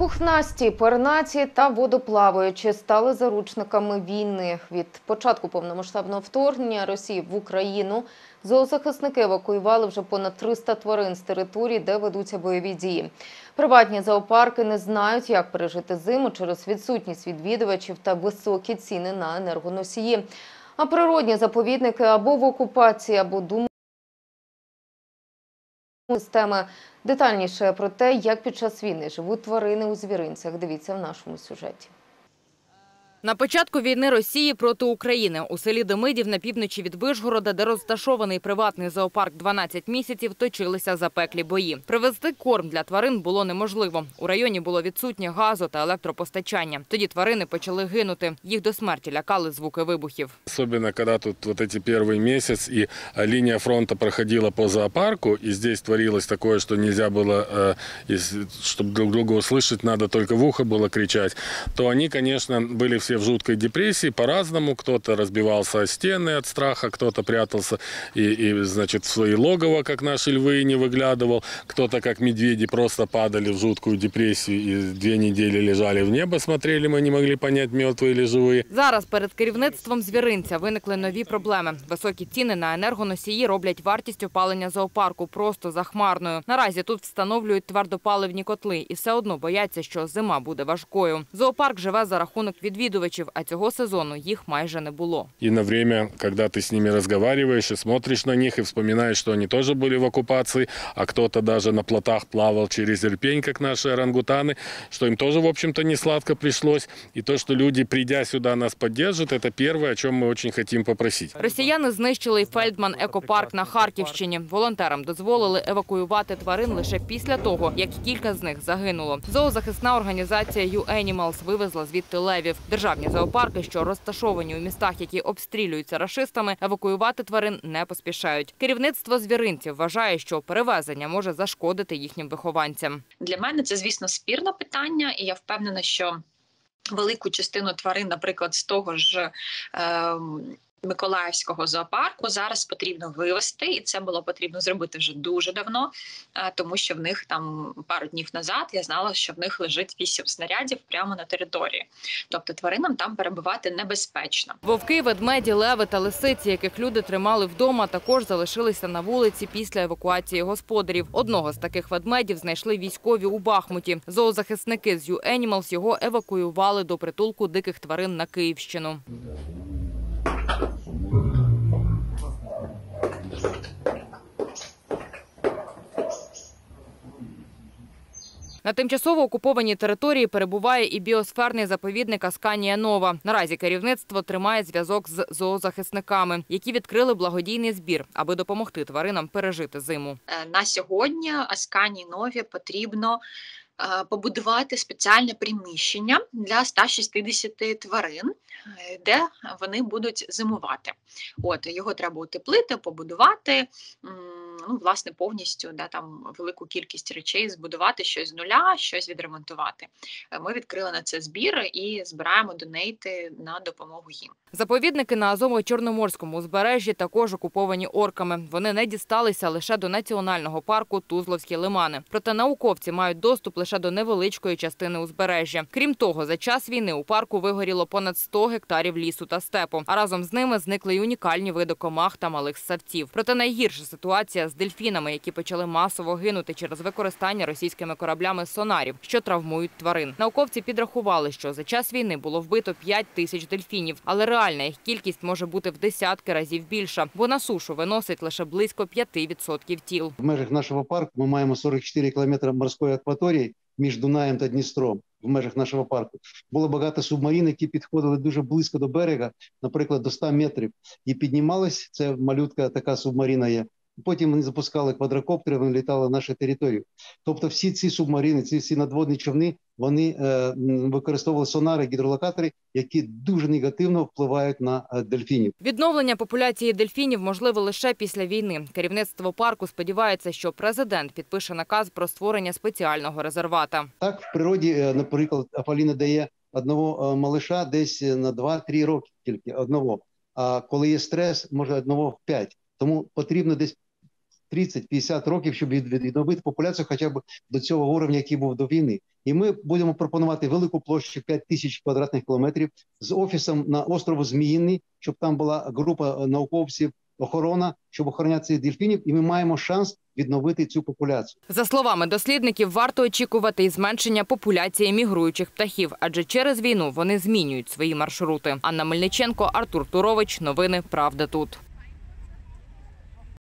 Пухнасті, пернаті та водоплаваючі стали заручниками війни. Від початку повномасштабного вторгнення Росії в Україну зоозахисники евакуювали вже понад 300 тварин з територій, де ведуться бойові дії. Приватні зоопарки не знають, як пережити зиму через відсутність відвідувачів та високі ціни на енергоносії. А природні заповідники або в окупації, або думають системи. Детальніше про те, як під час війни живуть тварини у звіринцях, дивіться в нашому сюжеті. На початку війни Росії проти України у селі Демидів на півночі від Вишгорода, де розташований приватний зоопарк 12 місяців, точилися запеклі бої. Привезти корм для тварин було неможливо. У районі було відсутнє газу та електропостачання. Тоді тварини почали гинути. Їх до смерті лякали звуки вибухів. Особенно, когда тут вот эти первый месяц и линия фронта проходила по зоопарку, и здесь творилось такое, что нельзя было, чтобы друг друга услышать, надо только в ухо было кричать, то они, конечно, были все в жуткой депрессии по-разному. Кто-то разбивался о стены от страха, кто-то прятался значит, в свои логово, как наши львы, не выглядывал. Кто-то, как медведи, просто падали в жуткую депрессию и 2 недели лежали в небо, смотрели, мы не могли понять, мертвые или живые. Зараз перед керівництвом звіринця виникли нові проблеми. Високі ціни на енергоносії роблять вартість опалення зоопарку просто захмарною. Наразі тут встановлюють твердопаливні котли і все одно бояться, що зима буде важкою. Зоопарк живе за рахунок відвідувачів, а цього сезону їх майже не було. И на время, когда ты с ними разговариваешь и смотришь на них, и вспоминаешь, что они тоже были в оккупации, а кто-то даже на плотах плавал через Ирпень, как наши орангутаны, что им тоже, в общем-то, не сладко пришлось. И то, что люди, придя сюда, нас поддержат, это первое, о чем мы очень хотим попросить. Росіяни знищили й Фельдман екопарк на Харківщині. Волонтерам дозволили евакуювати тварин лише після того, як кілька з них загинуло. Зоозахисна організація UAnimals вивезла звідти левів. Державні зоопарки, що розташовані у містах, які обстрілюються рашистами, евакуювати тварин не поспішають. Керівництво звіринців вважає, що перевезення може зашкодити їхнім вихованцям. Для мене це, звісно, спірне питання, і я впевнена, що велику частину тварин, наприклад, з того ж Миколаївського зоопарку зараз потрібно вивезти, і це було потрібно зробити вже дуже давно, тому що в них там пару днів назад я знала, що в них лежить 8 снарядів прямо на території. Тобто тваринам там перебувати небезпечно. Вовки, ведмеді, леви та лисиці, яких люди тримали вдома, також залишилися на вулиці після евакуації господарів. Одного з таких ведмедів знайшли військові у Бахмуті. Зоозахисники з UAnimals його евакуювали до притулку диких тварин на Київщину. На тимчасово окупованій території перебуває і біосферний заповідник Асканія Нова. Наразі керівництво тримає зв'язок з зоозахисниками, які відкрили благодійний збір, аби допомогти тваринам пережити зиму. На сьогодні Асканії Нові потрібно побудувати спеціальне приміщення для 160 тварин, де вони будуть зимувати. Його треба утеплити, побудувати, власне, повністю, там велику кількість речей збудувати, щось з нуля, щось відремонтувати. Ми відкрили на це збір і збираємо донейти на допомогу їм. Заповідники на Азово-Чорноморському узбережжі також окуповані орками. Вони не дісталися лише до національного парку Тузловські лимани. Проте науковці мають доступ лише до невеличкої частини узбережжя. Крім того, за час війни у парку вигоріло понад 100 гектарів лісу та степу. А разом з ними зникли й унікальні види комах та малих ссавців. Проте найгірша ситуація з дельфінами, які почали масово гинути через використання російськими кораблями сонарів, що травмують тварин. Науковці підрахували, що за час війни було вбито 5 тисяч дельфінів, але реальна їх кількість може бути в десятки разів більша, бо на сушу виносить лише близько 5% тіл. В межах нашого парку ми маємо 44 кілометри морської акваторії між Дунаєм та Дністром. В межах нашого парку було багато субмарин, які підходили дуже близько до берега, наприклад, до 100 метрів, і піднімались, це малютка така субмарина є. Потім вони запускали квадрокоптери, вони літали на нашу територію. Тобто всі ці субмарини, ці надводні човни, вони використовували сонари, гідролокатори, які дуже негативно впливають на дельфінів. Відновлення популяції дельфінів можливо лише після війни. Керівництво парку сподівається, що президент підпише наказ про створення спеціального резервата. Так, в природі, наприклад, Афаліна дає одного малиша десь на 2-3 роки тільки, одного. А коли є стрес, може одного в 5. Тому потрібно десь 30-50 років, щоб відновити популяцію хоча б до цього рівня, який був до війни. І ми будемо пропонувати велику площу 5000 квадратних кілометрів з офісом на острову Зміїний, щоб там була група науковців, охорона, щоб охороняти цих дельфінів, і ми маємо шанс відновити цю популяцію. За словами дослідників, варто очікувати і зменшення популяції мігруючих птахів, адже через війну вони змінюють свої маршрути. Анна Мельниченко, Артур Турович. Новини «Правда тут».